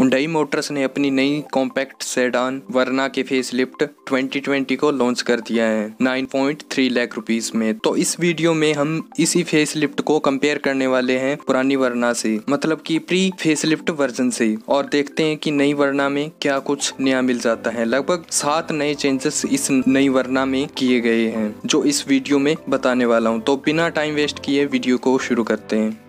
Hyundai Motors ने अपनी नई कॉम्पैक्ट सेडान वर्ना के फेसलिफ्ट 2020 को लॉन्च कर दिया है 9.3 लाख रुपीस में। तो इस वीडियो में हम इसी फेसलिफ्ट को कंपेयर करने वाले हैं पुरानी वर्ना से, मतलब कि प्री फेसलिफ्ट वर्जन से, और देखते हैं कि नई वर्ना में क्या कुछ नया मिल जाता है। लगभग 7 नए चेंजेस इस नई वर्ना में किए गए हैं जो इस वीडियो में बताने वाला हूँ। तो बिना टाइम वेस्ट किए वीडियो को शुरू करते हैं।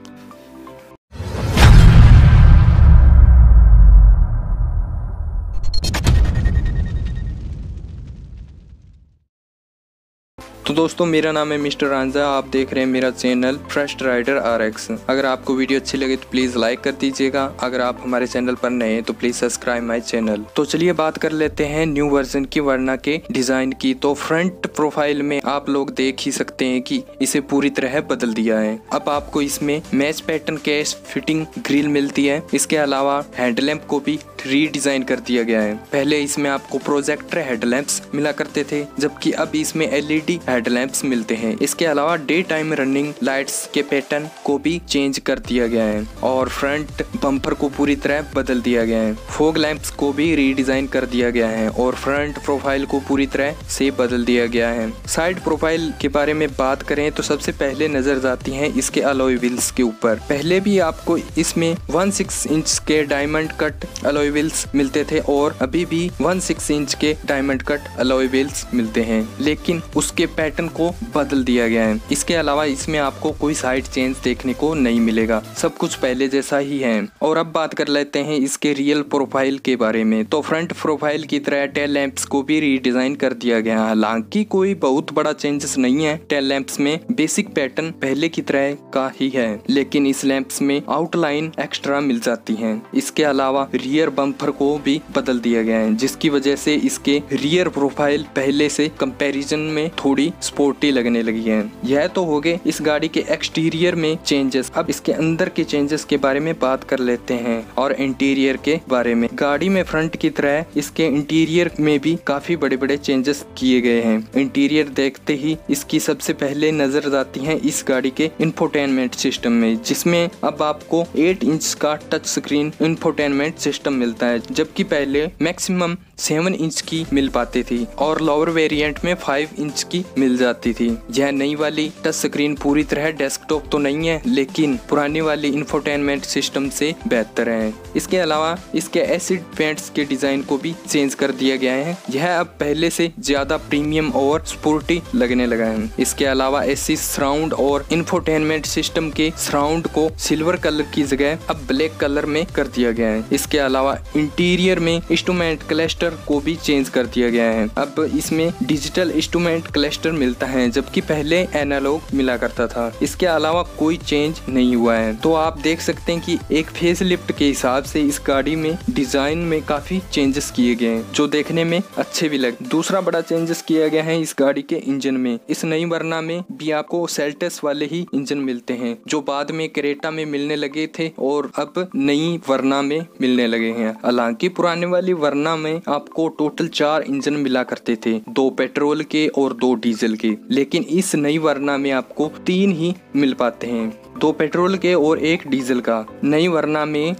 तो दोस्तों, मेरा नाम है मिस्टर रांझा, आप देख रहे हैं मेरा चैनल फर्स्ट राइडर RX। अगर आपको वीडियो अच्छी लगे तो प्लीज लाइक कर दीजिएगा। अगर आप हमारे चैनल पर नए हैं तो प्लीज सब्सक्राइब माय चैनल। तो चलिए बात कर लेते हैं न्यू वर्जन की वर्ना के डिजाइन की। तो फ्रंट प्रोफाइल में आप लोग देख ही सकते हैं कि इसे पूरी तरह बदल दिया है। अब आपको इसमें mesh pattern cash fitting grille मिलती है। इसके अलावा हेडलैम्प को भी रीडिजाइन कर दिया गया है। पहले इसमें आपको प्रोजेक्टर हेडलैम्प्स मिला करते थे, जबकि अब इसमें LED हेडलैम्प्स मिलते हैं। इसके अलावा डे टाइम रनिंग लाइट्स के पैटर्न को भी चेंज कर दिया गया है और फ्रंट बम्पर को पूरी तरह बदल दिया गया है। फॉग लैंप्स को भी रीडिजाइन कर दिया गया है और फ्रंट प्रोफाइल को पूरी तरह से बदल दिया गया है। साइड प्रोफाइल के बारे में बात करें तो सबसे पहले नजर आती है इसके अलॉय व्हील्स के ऊपर। पहले भी आपको इसमें 16 इंच के डायमंड कट अलॉय व्हील्स मिलते थे और अभी भी 16 इंच के डायमंड कट अलॉय व्हील्स मिलते हैं, लेकिन उसके पैटर्न को बदल दिया गया है। इसके अलावा इसमें आपको कोई साइड चेंज देखने को नहीं मिलेगा, सब कुछ पहले जैसा ही है। और अब बात कर लेते हैं इसके रियल प्रोफाइल के बारे में। तो फ्रंट प्रोफाइल की तरह टेल लैंप्स को भी रीडिजाइन कर दिया गया है। हालांकि कोई बहुत बड़ा चेंजेस नहीं है। टेल लैंप्स में बेसिक पैटर्न पहले की तरह का ही है, लेकिन इस लैंप्स में आउटलाइन एक्स्ट्रा मिल जाती है। इसके अलावा रियर बम्पर को भी बदल दिया गया है, जिसकी वजह से इसके रियर प्रोफाइल पहले से कंपैरिजन में थोड़ी स्पोर्टी लगने लगी है। यह तो हो गए इस गाड़ी के एक्सटीरियर में चेंजेस। अब इसके अंदर के चेंजेस के बारे में बात कर लेते हैं और इंटीरियर के बारे में। गाड़ी में फ्रंट की तरह इसके इंटीरियर में भी काफी बड़े बड़े चेंजेस किए गए हैं। इंटीरियर देखते ही इसकी सबसे पहले नजर आती है इस गाड़ी के इंफोटेनमेंट सिस्टम में, जिसमें अब आपको 8 इंच का टच स्क्रीन इंफोटेनमेंट सिस्टम मिलता है, जबकि पहले मैक्सिमम 7 इंच की मिल पाती थी और लोअर वेरिएंट में 5 इंच की मिल जाती थी। यह नई वाली टच स्क्रीन पूरी तरह डेस्कटॉप तो नहीं है, लेकिन पुरानी वाली इंफोटेनमेंट सिस्टम से बेहतर है। इसके अलावा इसके एसिड पेंट्स के डिजाइन को भी चेंज कर दिया गया है। यह अब पहले से ज्यादा प्रीमियम और स्पोर्टी लगने लगा है। इसके अलावा एसी सराउंड और इंफोटेनमेंट सिस्टम के सराउंड को सिल्वर कलर की जगह अब ब्लैक कलर में कर दिया गया है। इसके अलावा इंटीरियर में इंस्ट्रूमेंट क्लस्टर को भी चेंज कर दिया गया है। अब इसमें डिजिटल इंस्ट्रूमेंट क्लस्टर मिलता है, जबकि पहले एनालॉग मिला करता था। इसके अलावा कोई चेंज नहीं हुआ है। तो आप देख सकते हैं कि एक फेसलिफ्ट के हिसाब से इस गाड़ी में डिजाइन में काफी चेंजेस किए गए हैं, जो देखने में अच्छे भी लगे। दूसरा बड़ा चेंजेस किया गया है इस गाड़ी के इंजन में। इस नई वर्ना में भी आपको सेल्टस वाले ही इंजन मिलते हैं, जो बाद में क्रेटा में मिलने लगे थे और अब नई वर्ना में मिलने लगे हैं। हालांकि पुराने वाली वर्ना में आपको टोटल 4 इंजन मिला करते थे, 2 पेट्रोल के और 2 डीजल के, लेकिन इस नई वर्ना में आपको 3 ही मिल पाते हैं, 2 पेट्रोल के और 1 डीजल का। नई वर्ना में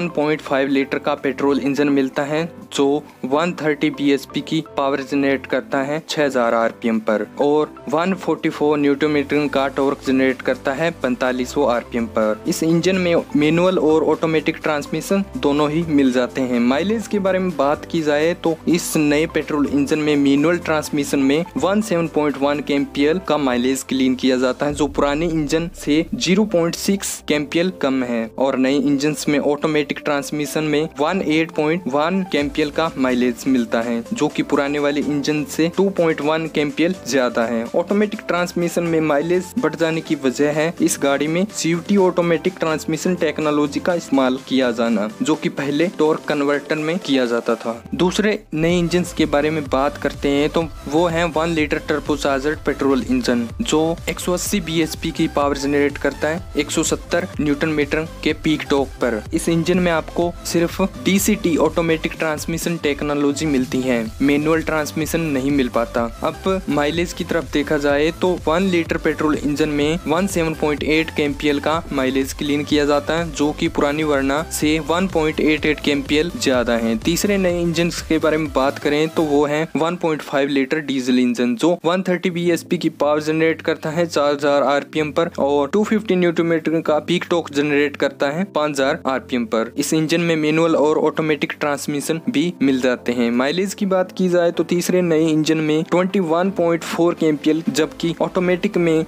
1.5 लीटर का पेट्रोल इंजन मिलता है, जो 130 bhp की पावर जनरेट करता है 6000 RPM पर, और 144 न्यूटन मीटर का टॉर्क जनरेट करता है 4500 RPM पर। इस इंजन में मैनुअल और ऑटोमेटिक ट्रांसमिशन दोनों ही मिल जाते हैं। माइलेज के बारे में बात की जाए तो इस नए पेट्रोल इंजन में मैनुअल ट्रांसमिशन में 17.1 kmpl का माइलेज क्लीन किया जाता है, जो पुराने इंजन से 0.6 kmpl कम है, और नए इंजन में ऑटोमेटिक ट्रांसमिशन में 18.1 kmpl का माइलेज मिलता है, जो कि पुराने वाले इंजन से 2.1 kmpl ज्यादा है। ऑटोमेटिक ट्रांसमिशन में माइलेज बढ़ जाने की वजह है इस गाड़ी में CVT ऑटोमेटिक ट्रांसमिशन टेक्नोलॉजी का इस्तेमाल किया जाना, जो कि पहले टॉर्क कन्वर्टर में किया जाता था। दूसरे नए इंजन के बारे में बात करते हैं तो वो है 1 litre turbo charged petrol engine जो 180 bhp की पावर जनरेट करता है 170 न्यूटन मीटर के पीक टॉर्क पर। इस इंजन में आपको सिर्फ DCT ऑटोमेटिक ट्रांसमिशन टेक्नोलॉजी मिलती है, मैनुअल ट्रांसमिशन नहीं मिल पाता। अब माइलेज की तरफ देखा जाए तो 1 लीटर पेट्रोल इंजन में 17.8 kmpl का माइलेज क्लीन किया जाता है, जो कि पुरानी वर्ना से 1.88 kmpl ज्यादा है। तीसरे नए इंजन के बारे में बात करें तो वो है 1.5 लीटर डीजल इंजन जो 130 bhp की पावर जनरेट करता है 4000 RPM पर और 250 न्यूटन मीटर का पीक टॉर्क जनरेट करता है 5000 RPM पर। इस इंजन में मैनुअल और ऑटोमेटिक ट्रांसमिशन भी मिल जाते हैं। माइलेज की बात की जाए तो तीसरे नए इंजन में 21.4 kmpl जबकि ऑटोमेटिक में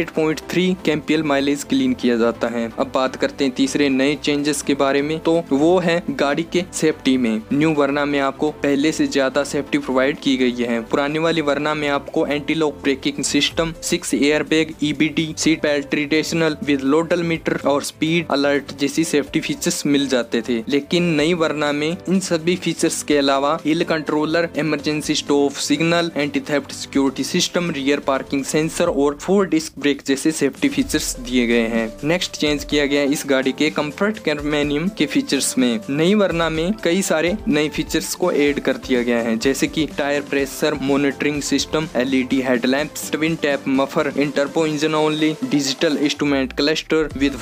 18.3 kmpl माइलेज क्लीन किया जाता है। अब बात करते हैं तीसरे नए चेंजेस के बारे में, तो वो है गाड़ी के सेफ्टी में। न्यू वर्ना में आपको पहले से ज्यादा सेफ्टी प्रोवाइड की गई है। पुरानी वाली वर्ना में आपको anti lock braking system, 6 airbag, EBD, seat belt traditional with load limiter और स्पीड अलर्ट जैसी सेफ्टी फीचर्स मिल जाते थे, लेकिन नई वर्ना में इन सभी फीचर्स के अलावा hill controller, emergency stop signal, anti theft security system, rear parking sensor और 4 डिस्क ब्रेक जैसे सेफ्टी फीचर्स दिए गए हैं। नेक्स्ट चेंज किया गया इस गाड़ी के कंफर्ट कैरमेनियम के फीचर्स में। नई वर्ना में कई सारे नए फीचर्स को ऐड कर दिया गया है, जैसे कि tyre pressure monitoring system, LED headlamps, twin tip muffler, in turbo engine only, digital instrument cluster with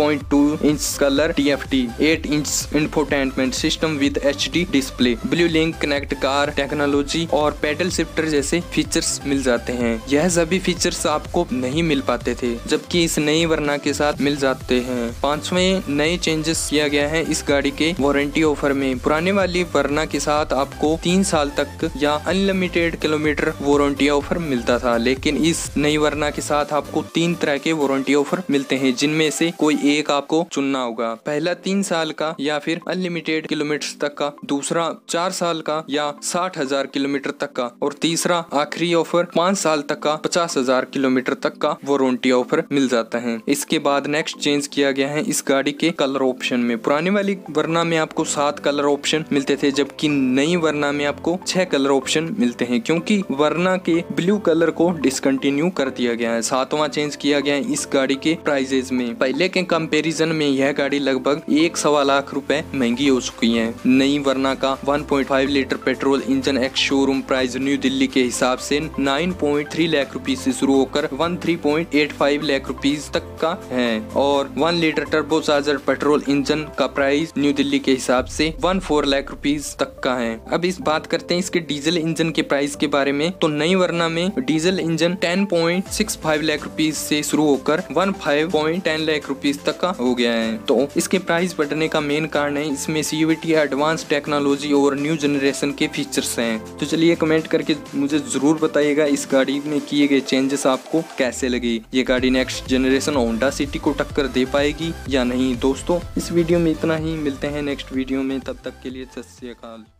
4.2 inch colour TFT, 8 inch infotainment system with HD display, blue link connect car technology और paddle shifter जैसे features मिल जाते हैं। यह सभी features आपको नहीं मिल पाते थे, जबकि इस नई वर्ना के साथ मिल जाते हैं। पांचवें नए चेंजेस किया गया है इस गाड़ी के वारंटी ऑफर में। पुराने वाली वर्ना के साथ आपको 3 साल तक या अनलिमिटेड किलोमीटर वारंटी ऑफर मिलता था, लेकिन इस नई वर्ना के साथ आपको 3 तरह के वारंटी ऑफर मिलते हैं, जिनमें से कोई एक आपको चुनना होगा। पहला 3 साल का या फिर अनलिमिटेड किलोमीटर तक का, दूसरा 4 साल का या 60,000 किलोमीटर तक का और तीसरा आखिरी ऑफर 5 साल तक का 50,000 किलोमीटर तक का वारंटी ऑफर मिल जाता है। इसके बाद नेक्स्ट चेंज किया गया है इस गाड़ी के कलर ऑप्शन में। पुरानी वाली वर्ना में आपको 7 कलर ऑप्शन मिलते थे, जबकि नई वर्ना में आपको 6 कलर ऑप्शन मिलते हैं, क्योंकि वर्ना के ब्लू कलर को डिसकंटिन्यू कर दिया गया है। 7वां चेंज किया गया है इस गाड़ी के प्राइजेज में। पहले के कंपैरिजन में यह गाड़ी लगभग 1.25 लाख रुपए महंगी हो चुकी है। नई वर्ना का 1.5 litre petrol engine ex showroom price New Delhi के हिसाब से 9.3 लाख रुपीज से शुरू होकर 13.85 लाख रुपीज तक का है और 1 litre turbo charger petrol engine का प्राइस न्यू दिल्ली के हिसाब से 14 लाख रुपीज तक का है। अब इस बात करते हैं इसके डीजल इंजन के प्राइस के बारे में, तो नई वर्ना में डीजल इंजन 10.65 लाख रुपीज से शुरू होकर 15.10 लाख रुपीज तक का हो गया है। तो इसके प्राइस बढ़ने का मेन कारण है इसमें CVT एडवांस टेक्नोलॉजी और न्यू जनरेशन के फीचर्स हैं। तो चलिए कमेंट करके मुझे जरूर बताइएगा इस गाड़ी में किए गए चेंजेस आपको कैसे लगे। ये गाड़ी नेक्स्ट जनरेशन होंडा सिटी को टक्कर दे पाएगी या नहीं। दोस्तों इस वीडियो में इतना ही, मिलते हैं नेक्स्ट वीडियो में, तब तक के लिए सत श्री अकाल।